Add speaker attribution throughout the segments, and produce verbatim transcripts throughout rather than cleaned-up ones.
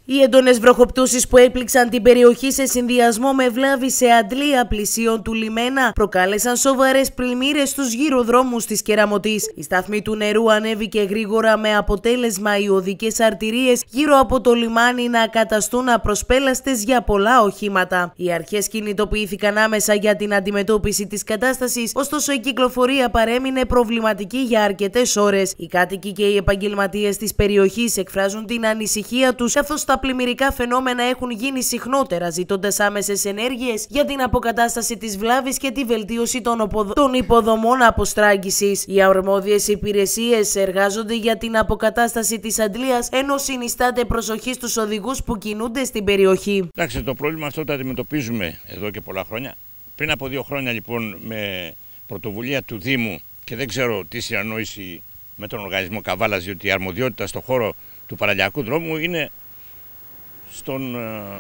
Speaker 1: Οι έντονες βροχοπτώσεις που έπληξαν την περιοχή σε συνδυασμό με βλάβη σε αντλία πλησίων του λιμένα προκάλεσαν σοβαρές πλημμύρες στους γυροδρόμους της Κεραμωτής. Η στάθμη του νερού ανέβηκε γρήγορα με αποτέλεσμα οι οδικές αρτηρίες γύρω από το λιμάνι να καταστούν απροσπέλαστες για πολλά οχήματα. Οι αρχές κινητοποιήθηκαν άμεσα για την αντιμετώπιση της κατάστασης, ωστόσο η κυκλοφορία παρέμεινε προβληματική για αρκετές ώρες. Οι κάτοικοι και οι επαγγελματίες της περιοχής εκφράζουν την ανησυχία τους, καθώς τα πλημμυρικά φαινόμενα έχουν γίνει συχνότερα, ζητώντας άμεσες ενέργειες για την αποκατάσταση της βλάβης και τη βελτίωση των, οποδο... των υποδομών αποστράγγισης. Οι αρμόδιες υπηρεσίες εργάζονται για την αποκατάσταση της αντλίας, ενώ συνιστάται προσοχή στους οδηγούς που κινούνται στην περιοχή.
Speaker 2: Εντάξει, το πρόβλημα αυτό το αντιμετωπίζουμε εδώ και πολλά χρόνια. Πριν από δύο χρόνια, λοιπόν, με πρωτοβουλία του Δήμου, και δεν ξέρω τι συναννόηση με τον οργανισμό Καβάλας, διότι η αρμοδιότητα στον χώρο του παραλιακού δρόμου είναι στον,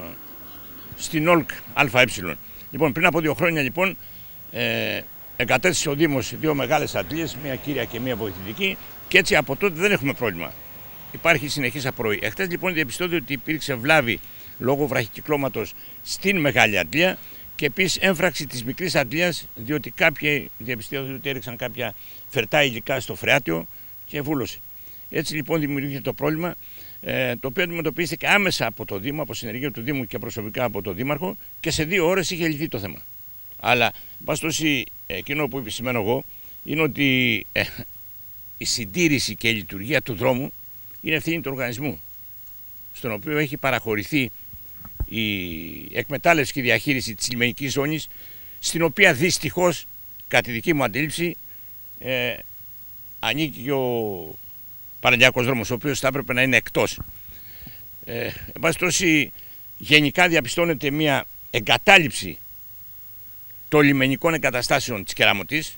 Speaker 2: στην ΟΛΚ ΑΕ. Λοιπόν, πριν από δύο χρόνια, λοιπόν, ε, εγκατέστησε ο Δήμος δύο μεγάλες αντλίες, μία κύρια και μία βοηθητική, και έτσι από τότε δεν έχουμε πρόβλημα. Υπάρχει συνεχής απορροή. Εχθές, λοιπόν, διαπιστώθηκε ότι υπήρξε βλάβη λόγω βραχικυκλώματος στην μεγάλη αντλία και επίσης έμφραξη της μικρής αντλίας, διότι κάποιοι διαπιστώθηκαν ότι έριξαν κάποια φερτά υλικά στο φρεάτιο και βούλωσε. Έτσι, λοιπόν, δημιουργήθηκε το πρόβλημα, ε, το οποίο αντιμετωπίστηκε άμεσα από το Δήμο, από συνεργείο του Δήμου και προσωπικά από τον Δήμαρχο, και σε δύο ώρες είχε λυθεί το θέμα. Αλλά, παστόση, εκείνο που επισημαίνω εγώ είναι ότι ε, η συντήρηση και η λειτουργία του δρόμου είναι ευθύνη του οργανισμού, στον οποίο έχει παραχωρηθεί η εκμετάλλευση και η διαχείριση της λιμενικής ζώνης, στην οποία δυστυχώς, κατά τη δική μου αντίληψη, ε, ανήκει και ο παραλιακός δρόμος, ο οποίος θα έπρεπε να είναι εκτός. Ε, εν πάση περιπτώσει, γενικά διαπιστώνεται μια εγκατάλειψη των λιμενικών εγκαταστάσεων της Κεραμωτής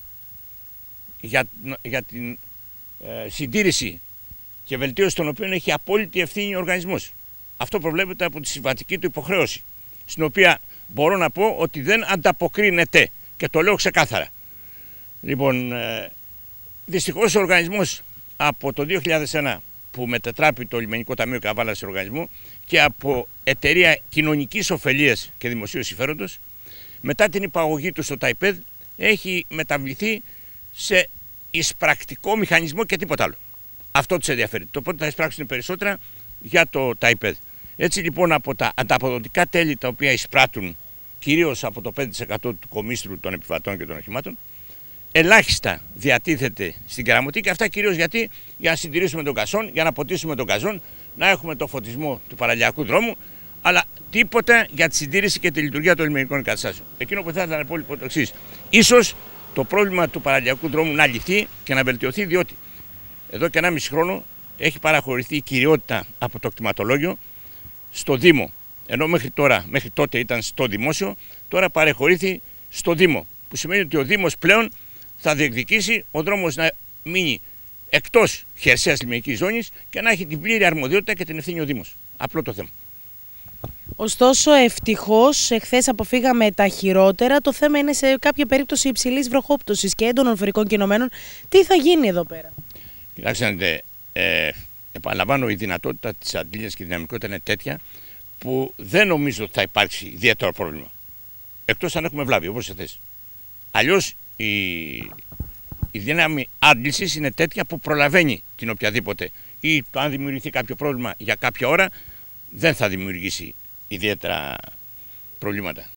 Speaker 2: για, για την ε, συντήρηση και βελτίωση των οποίων έχει απόλυτη ευθύνη ο οργανισμός. Αυτό προβλέπεται από τη συμβατική του υποχρέωση, στην οποία μπορώ να πω ότι δεν ανταποκρίνεται, και το λέω ξεκάθαρα. Λοιπόν, ε, δυστυχώς ο οργανισμός από το δύο χιλιάδες ένα που μετετράπη το Λιμενικό Ταμείο Καβάλας σε οργανισμό και από εταιρεία κοινωνικής ωφελίας και δημοσίου συμφέροντος, μετά την υπαγωγή του στο ΤΑΙΠΕΔ, έχει μεταβληθεί σε εισπρακτικό μηχανισμό και τίποτα άλλο. Αυτό τους ενδιαφέρει. Το πότε θα εισπράξουν περισσότερα για το ΤΑΙΠΕΔ. Έτσι, λοιπόν, από τα ανταποδοτικά τέλη τα οποία εισπράττουν κυρίως από το πέντε τοις εκατό του κομίστρου των επιβατών και των οχημάτων, ελάχιστα διατίθεται στην Κεραμωτή, και αυτά κυρίως γιατί για να συντηρήσουμε τον καζόν, για να ποτίσουμε τον καζόν, να έχουμε το φωτισμό του παραλιακού δρόμου, αλλά τίποτα για τη συντήρηση και τη λειτουργία των λιμενικών εγκαταστάσεων. Εκείνο που θα ήθελα να πω, λοιπόν, το εξής. Ίσως το πρόβλημα του παραλιακού δρόμου να λυθεί και να βελτιωθεί, διότι εδώ και ενάμιση χρόνο έχει παραχωρηθεί η κυριότητα από το κτηματολόγιο στο Δήμο. Ενώ μέχρι, τώρα, μέχρι τότε ήταν στο δημόσιο, τώρα παρεχωρήθη στο Δήμο. Που σημαίνει ότι ο Δήμος πλέον θα διεκδικήσει ο δρόμος να μείνει εκτός χερσαίας λιμενικής ζώνης και να έχει την πλήρη αρμοδιότητα και την ευθύνη ο Δήμος. Απλό το θέμα.
Speaker 1: Ωστόσο, ευτυχώς, εχθές αποφύγαμε τα χειρότερα. Το θέμα είναι σε κάποια περίπτωση υψηλής βροχόπτωσης και έντονων φορικών κινωμένων. Τι θα γίνει εδώ πέρα?
Speaker 2: Κοιτάξτε, ε, επαναλαμβάνω, η δυνατότητα της αντλίας και η δυναμικότητα είναι τέτοια που δεν νομίζω ότι θα υπάρξει ιδιαίτερο πρόβλημα. Εκτός αν έχουμε βλάβη, όπως εχθές. Αλλιώς η, η δύναμη άντλησης είναι τέτοια που προλαβαίνει την οποιαδήποτε, ή το αν δημιουργηθεί κάποιο πρόβλημα για κάποια ώρα δεν θα δημιουργήσει ιδιαίτερα προβλήματα.